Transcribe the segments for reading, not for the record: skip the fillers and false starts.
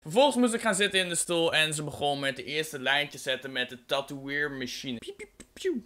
Vervolgens moest ik gaan zitten in de stoel en ze begon met de eerste lijntje zetten met de tatoeëermachine. Piep, piep, piep, piep.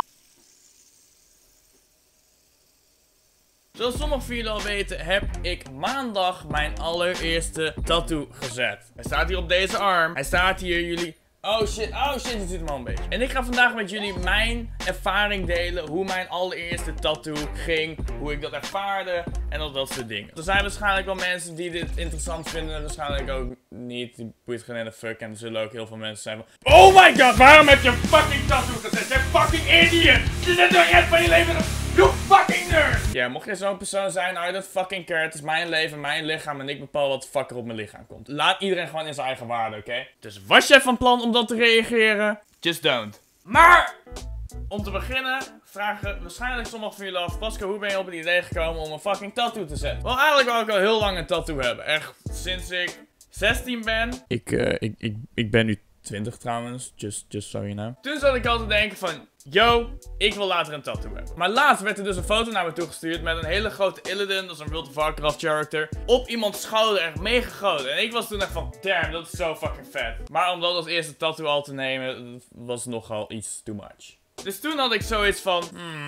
Zoals sommigen van jullie al weten, heb ik maandag mijn allereerste tattoo gezet. Hij staat hier op deze arm. Hij staat hier, jullie... Oh shit, je ziet hem al een beetje. En ik ga vandaag met jullie mijn ervaring delen. Hoe mijn allereerste tattoo ging. Hoe ik dat ervaarde. En al dat soort dingen. Er zijn waarschijnlijk wel mensen die dit interessant vinden. En waarschijnlijk ook niet. Die boeit geen ene fuck. En er zullen ook heel veel mensen zijn van... Oh my god, waarom heb je een fucking tattoo gezet? Je fucking idiot! Je zit door het van je leven. You fucking nerd! Ja, mocht je zo'n persoon zijn, I don't fucking care. Het is mijn leven, mijn lichaam en ik bepaal wat fuck er op mijn lichaam komt. Laat iedereen gewoon in zijn eigen waarde, oké? Dus was jij van plan om dat te reageren? Just don't. Maar, om te beginnen, vragen waarschijnlijk sommigen van jullie af, Pascal, hoe ben je op het idee gekomen om een fucking tattoo te zetten? Wel, eigenlijk wou ik al heel lang een tattoo hebben. Echt, sinds ik 16 ben. Ik ben nu 20 trouwens, just so you know. Toen zat ik altijd te denken van, yo, ik wil later een tattoo hebben. Maar laatst werd er dus een foto naar me toegestuurd met een hele grote Illidan, dat is een World of Warcraft character, op iemands schouder, echt mega groot. En ik was toen echt van, damn, dat is zo fucking vet. Maar om dat als eerste tattoo al te nemen, was nogal iets too much. Dus toen had ik zoiets van,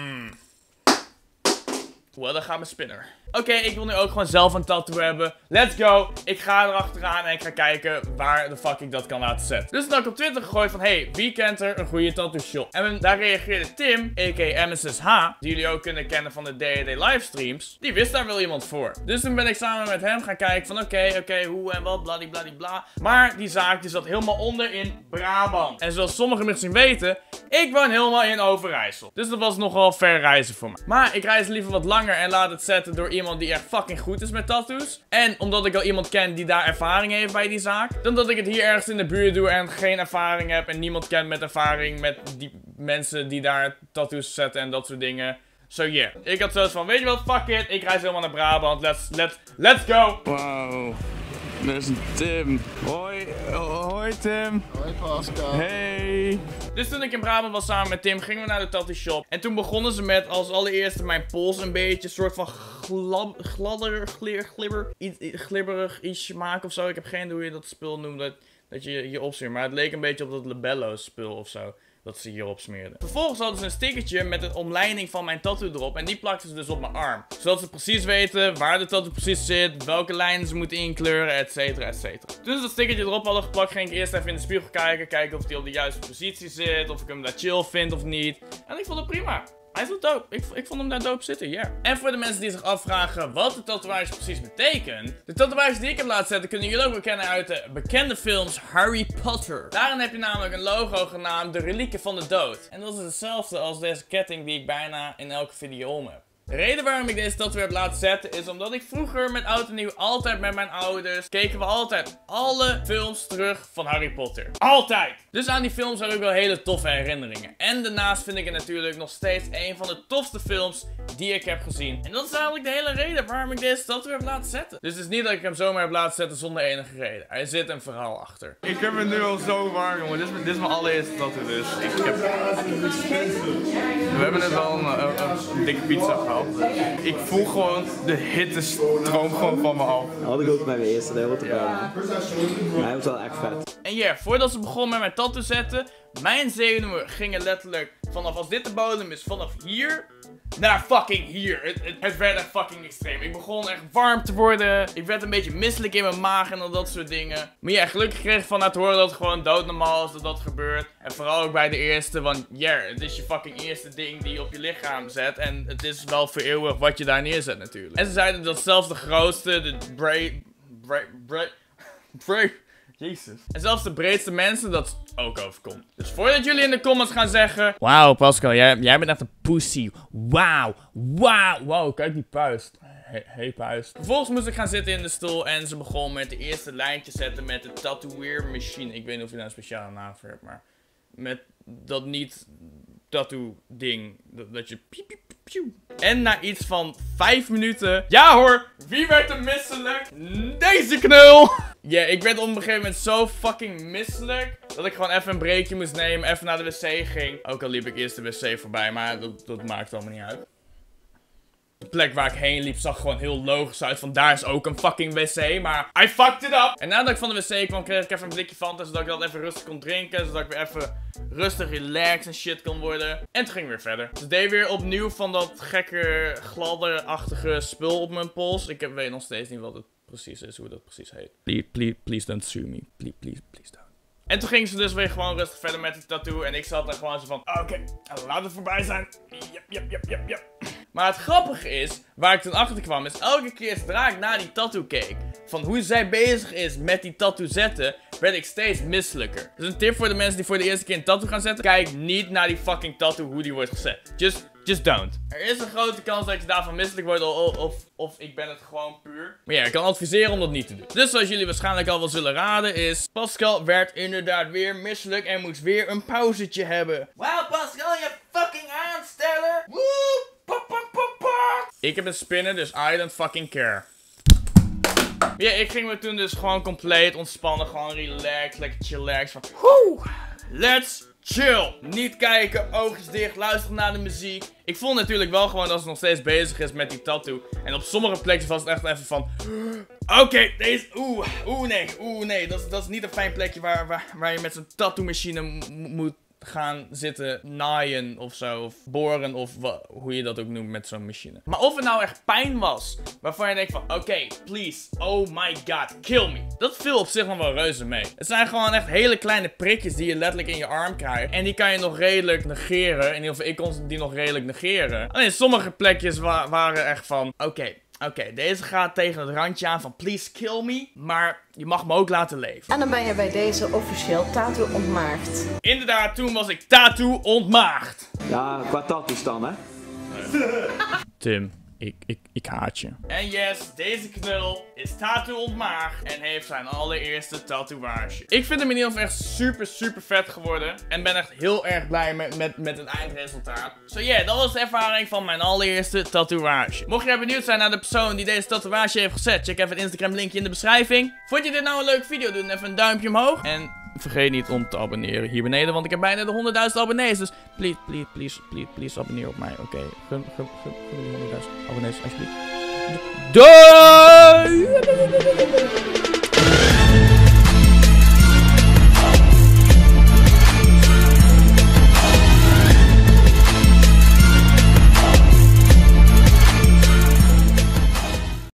well, dan gaat mijn spinner. Oké, ik wil nu ook gewoon zelf een tattoo hebben. Let's go. Ik ga erachteraan en ik ga kijken waar de fuck ik dat kan laten zetten. Dus toen heb ik op Twitter gegooid van, hey, wie kent er een goede tattoo shop? En daar reageerde Tim, a.k.a. MSSH, die jullie ook kunnen kennen van de D&D livestreams. Die wist daar wel iemand voor. Dus toen ben ik samen met hem gaan kijken van, oké, hoe en wat, bladibladibla. Maar die zaak die zat helemaal onder in Brabant. En zoals sommigen misschien weten, ik woon helemaal in Overijssel. Dus dat was nogal ver reizen voor mij. Maar ik reis liever wat langer en laat het zetten door iemand die echt fucking goed is met tattoos. En omdat ik al iemand ken die daar ervaring heeft bij die zaak. Dan dat ik het hier ergens in de buurt doe en geen ervaring heb. En niemand kent met ervaring met die mensen die daar tattoos zetten en dat soort dingen. So yeah. Ik had zoiets van, weet je wat, fuck it. Ik reis helemaal naar Brabant. Let's go. Wow. Er is een Tim. Hoi. Hoi Tim. Hoi Pascal. Hey. Dus toen ik in Brabant was samen met Tim, gingen we naar de tattoo shop. En toen begonnen ze met als allereerste mijn pols een beetje, een soort van glibberig ietsje maken of zo. Ik heb geen idee hoe je dat spul noemt, dat je je opsmeert. Maar het leek een beetje op dat Labello spul of zo. Dat ze hierop smeerden. Vervolgens hadden ze een stickertje met een omleiding van mijn tattoo erop. En die plakten ze dus op mijn arm. Zodat ze precies weten waar de tattoo precies zit. Welke lijnen ze moeten inkleuren, etcetera, etcetera. Toen ze dat stickertje erop hadden geplakt, ging ik eerst even in de spiegel kijken. Kijken of die op de juiste positie zit. Of ik hem daar chill vind of niet. En ik vond het prima. Hij is wel dope. Ik vond hem daar dope zitten, ja. Yeah. En voor de mensen die zich afvragen wat de tatoeage precies betekent. De tatoeage die ik heb laten zetten kunnen jullie ook wel kennen uit de bekende films Harry Potter. Daarin heb je namelijk een logo genaamd de relieken van de dood. En dat is hetzelfde als deze ketting die ik bijna in elke video om heb. De reden waarom ik deze tattoo heb laten zetten is omdat ik vroeger met oud en nieuw altijd met mijn ouders keken we altijd alle films terug van Harry Potter. Altijd! Dus aan die films heb ik wel hele toffe herinneringen. En daarnaast vind ik het natuurlijk nog steeds een van de tofste films die ik heb gezien. En dat is eigenlijk de hele reden waarom ik deze tattoo heb laten zetten. Dus het is niet dat ik hem zomaar heb laten zetten zonder enige reden. Er zit een verhaal achter. Ik heb het nu al zo warm, jongen. Dit is mijn allereerste tattoo dus. We hebben net wel een dikke pizza gehad. Ik voel gewoon de hitte stroom gewoon van me af. Dat had ik ook bij mijn eerste, dat heel te bouwen. Maar hij was wel echt vet. En ja, voordat ze begon met mijn tattoo zetten, mijn zenuwen gingen letterlijk vanaf, als dit de bodem is, vanaf hier naar fucking hier. Het werd echt fucking extreem. Ik begon echt warm te worden. Ik werd een beetje misselijk in mijn maag en al dat soort dingen. Maar ja, gelukkig kreeg ik van te horen dat het gewoon doodnormaal is dat gebeurt. En vooral ook bij de eerste, want ja, het is je fucking eerste ding die je op je lichaam zet. En het is wel voor eeuwig wat je daar neerzet natuurlijk. En ze zeiden dat zelfs de grootste, de Jezus. En zelfs de breedste mensen dat ook overkomt. Dus voordat jullie in de comments gaan zeggen, wauw Pascal, jij bent echt een pussy. Wauw. Wow, kijk die puist. Hey puist. Vervolgens moest ik gaan zitten in de stoel en ze begon met de eerste lijntje zetten met de tatoeëermachine. Ik weet niet of je daar een speciale naam voor hebt, maar met dat niet tattoo ding. Dat je piep piep piep. En na iets van 5 minuten, ja hoor, wie werd er misselijk? Deze knul! Ja, ik werd op een gegeven moment zo fucking misselijk dat ik gewoon even een breakje moest nemen, even naar de wc ging. Ook al liep ik eerst de wc voorbij, maar dat maakt allemaal niet uit. De plek waar ik heen liep zag gewoon heel logisch uit. Van daar is ook een fucking wc. Maar I fucked it up. En nadat ik van de wc kwam, kreeg ik even een blikje Fanta. Zodat ik dat even rustig kon drinken. Zodat ik weer even rustig relaxed en shit kon worden. En toen ging ik weer verder. Dus ik deed weer opnieuw van dat gekke, gladderachtige spul op mijn pols. Ik weet nog steeds niet wat het precies is, hoe dat precies heet. Please don't sue me. Please don't. En toen ging ze dus weer gewoon rustig verder met die tattoo. En ik zat er gewoon zo van, oké, laat het voorbij zijn. Yep. Maar het grappige is, waar ik toen achter kwam, is elke keer zodra ik naar die tattoo keek, van hoe zij bezig is met die tattoo zetten, werd ik steeds misselijker. Dus een tip voor de mensen die voor de eerste keer een tattoo gaan zetten, kijk niet naar die fucking tattoo hoe die wordt gezet. Just don't. Er is een grote kans dat je daarvan misselijk wordt of ik ben het gewoon puur. Maar ja, ik kan adviseren om dat niet te doen. Dus zoals jullie waarschijnlijk al wel zullen raden is, Pascal werd inderdaad weer misselijk en moest weer een pauzetje hebben. Wow Pascal, je fucking aansteller. Woe! Ik heb een spinner, dus I don't fucking care. Ja, ik ging me toen dus gewoon compleet ontspannen, gewoon relaxed, lekker chillax van let's chill. Niet kijken, oogjes dicht, luisteren naar de muziek. Ik voel natuurlijk wel gewoon dat ze nog steeds bezig is met die tattoo. En op sommige plekken was het echt even van oké, deze, nee, dat is niet een fijn plekje waar je met zo'n tattoo machine moet gaan zitten naaien of zo, of boren of hoe je dat ook noemt met zo'n machine. Maar of het nou echt pijn was, waarvan je denkt van oké, please, oh my god, kill me. Dat viel op zich nog wel reuze mee. Het zijn gewoon echt hele kleine prikjes die je letterlijk in je arm krijgt. En die kan je nog redelijk negeren. In ieder geval, ik kon die nog redelijk negeren. Alleen sommige plekjes waren echt van Oké, deze gaat tegen het randje aan van please kill me, maar je mag me ook laten leven. En dan ben je bij deze officieel tattoo ontmaagd. Inderdaad, toen was ik tattoo ontmaagd. Ja, qua tattoos dan, hè? Tim, ik haat je. En yes, deze knul is tattoo ontmaagd en heeft zijn allereerste tatoeage. Ik vind hem in ieder geval echt super vet geworden. En ben echt heel erg blij met het eindresultaat. So yeah, dat was de ervaring van mijn allereerste tatoeage. Mocht jij benieuwd zijn naar de persoon die deze tatoeage heeft gezet, check even het Instagram linkje in de beschrijving. Vond je dit nou een leuke video? Doe dan even een duimpje omhoog. En vergeet niet om te abonneren hier beneden, want ik heb bijna de 100.000 abonnees. Dus please abonneer op mij. Oké, gun die 100.000 abonnees alsjeblieft. Doei!